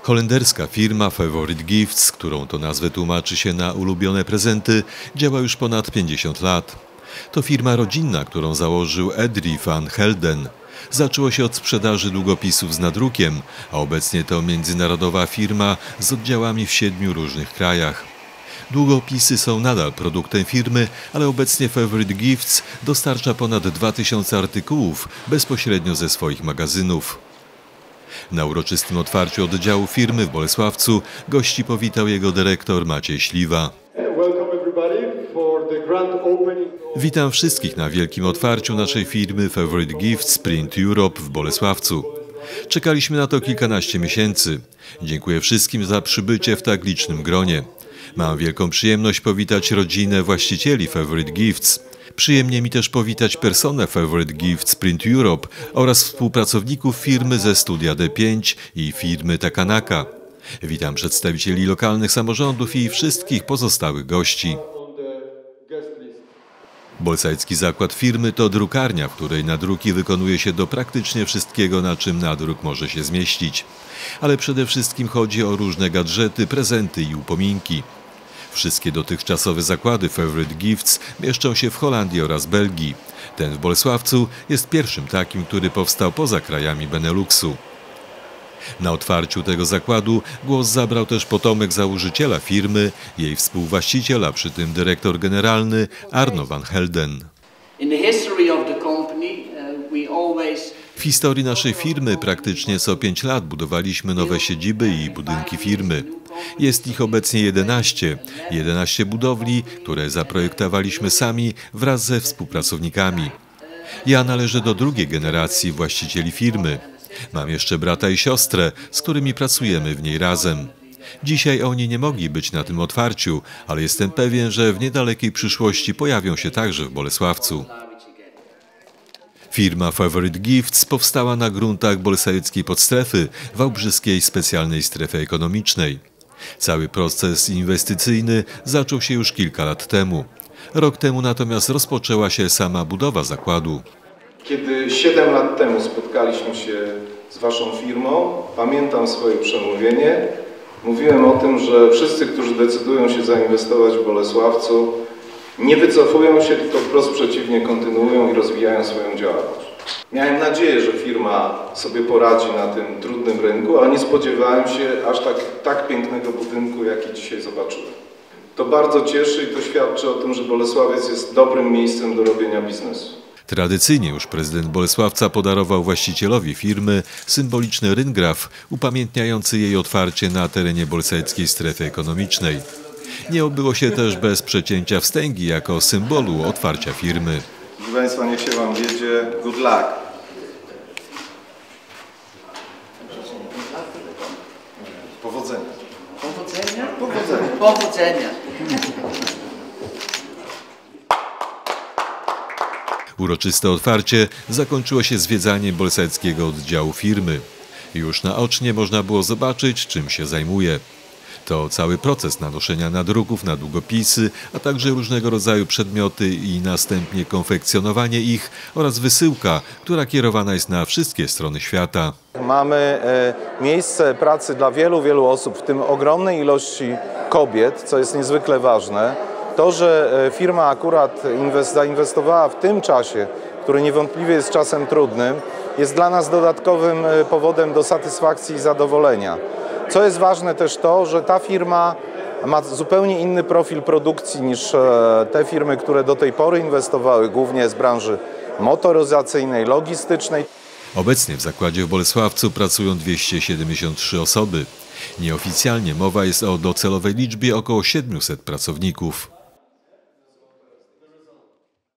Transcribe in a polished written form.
Holenderska firma Favorite Gifts, którą to nazwę tłumaczy się na ulubione prezenty, działa już ponad 50 lat. To firma rodzinna, którą założył Edry van Helden. Zaczęło się od sprzedaży długopisów z nadrukiem, a obecnie to międzynarodowa firma z oddziałami w 7 różnych krajach. Długopisy są nadal produktem firmy, ale obecnie Favorite Gifts dostarcza ponad 2000 artykułów bezpośrednio ze swoich magazynów. Na uroczystym otwarciu oddziału firmy w Bolesławcu gości powitał jego dyrektor Maciej Śliwa. Witam wszystkich na wielkim otwarciu naszej firmy Favorite Gifts Print Europe w Bolesławcu. Czekaliśmy na to kilkanaście miesięcy. Dziękuję wszystkim za przybycie w tak licznym gronie. Mam wielką przyjemność powitać rodzinę właścicieli Favorite Gifts. Przyjemnie mi też powitać personę Favorite Gifts Print Europe oraz współpracowników firmy ze studia D5 i firmy Takanaka. Witam przedstawicieli lokalnych samorządów i wszystkich pozostałych gości. Bolsajski zakład firmy to drukarnia, w której nadruki wykonuje się do praktycznie wszystkiego, na czym nadruk może się zmieścić. Ale przede wszystkim chodzi o różne gadżety, prezenty i upominki. Wszystkie dotychczasowe zakłady Favorite Gifts mieszczą się w Holandii oraz Belgii. Ten w Bolesławcu jest pierwszym takim, który powstał poza krajami Beneluxu. Na otwarciu tego zakładu głos zabrał też potomek założyciela firmy, jej współwłaściciel, a przy tym dyrektor generalny Arno van Helden. W historii naszej firmy praktycznie co 5 lat budowaliśmy nowe siedziby i budynki firmy. Jest ich obecnie 11 budowli, które zaprojektowaliśmy sami wraz ze współpracownikami. Ja należę do drugiej generacji właścicieli firmy. Mam jeszcze brata i siostrę, z którymi pracujemy w niej razem. Dzisiaj oni nie mogli być na tym otwarciu, ale jestem pewien, że w niedalekiej przyszłości pojawią się także w Bolesławcu. Firma Favorite Gifts powstała na gruntach bolesławickiej podstrefy, wałbrzyskiej specjalnej strefy ekonomicznej. Cały proces inwestycyjny zaczął się już kilka lat temu. Rok temu natomiast rozpoczęła się sama budowa zakładu. Kiedy 7 lat temu spotkaliśmy się z waszą firmą, pamiętam swoje przemówienie. Mówiłem o tym, że wszyscy, którzy decydują się zainwestować w Bolesławcu, nie wycofują się, tylko wprost przeciwnie, kontynuują i rozwijają swoją działalność. Miałem nadzieję, że firma sobie poradzi na tym trudnym rynku, ale nie spodziewałem się aż tak pięknego budynku, jaki dzisiaj zobaczyłem. To bardzo cieszy i to świadczy o tym, że Bolesławiec jest dobrym miejscem do robienia biznesu. Tradycyjnie już prezydent Bolesławca podarował właścicielowi firmy symboliczny ryngraf upamiętniający jej otwarcie na terenie bolsajskiej strefy ekonomicznej. Nie obyło się też bez przecięcia wstęgi jako symbolu otwarcia firmy. Proszę Państwa, niech się Wam wiedzie. Good luck. Powodzenia. Powodzenia? Powodzenia. Powodzenia. Uroczyste otwarcie zakończyło się zwiedzaniem bolsajskiego oddziału firmy. Już naocznie można było zobaczyć, czym się zajmuje. To cały proces nanoszenia nadruków na długopisy, a także różnego rodzaju przedmioty i następnie konfekcjonowanie ich oraz wysyłka, która kierowana jest na wszystkie strony świata. Mamy miejsce pracy dla wielu osób, w tym ogromnej ilości kobiet, co jest niezwykle ważne. To, że firma akurat zainwestowała w tym czasie, który niewątpliwie jest czasem trudnym, jest dla nas dodatkowym powodem do satysfakcji i zadowolenia. Co jest ważne też to, że ta firma ma zupełnie inny profil produkcji niż te firmy, które do tej pory inwestowały, głównie z branży motoryzacyjnej, logistycznej. Obecnie w zakładzie w Bolesławcu pracują 273 osoby. Nieoficjalnie mowa jest o docelowej liczbie około 700 pracowników.